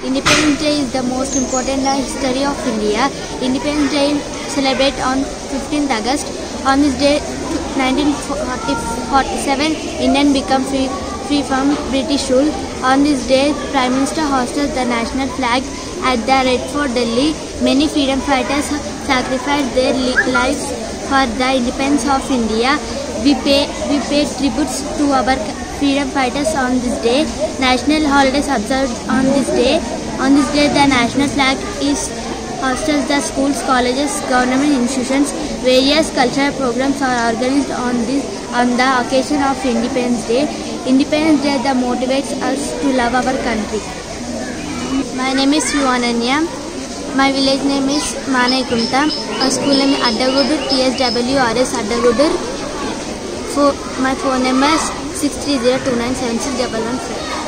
Independence Day is the most important in the history of India. Independence Day celebrated on 15th August. On this day, 1947, India became free from British rule. On this day, Prime Minister hoisted the national flag at the Red Fort, Delhi. Many freedom fighters sacrificed their lives for the independence of India. We pay tributes to our freedom fighters on this day. National holidays observed on this day. On this day, the national flag is hoisted. The schools, colleges, government institutions, various cultural programs are organized on the occasion of Independence Day. Independence Day that motivates us to love our country. My name is S.Ananya. My village name is Mahaa. My school name is Yadadri, TSWR SCL. My phone number is 630297611.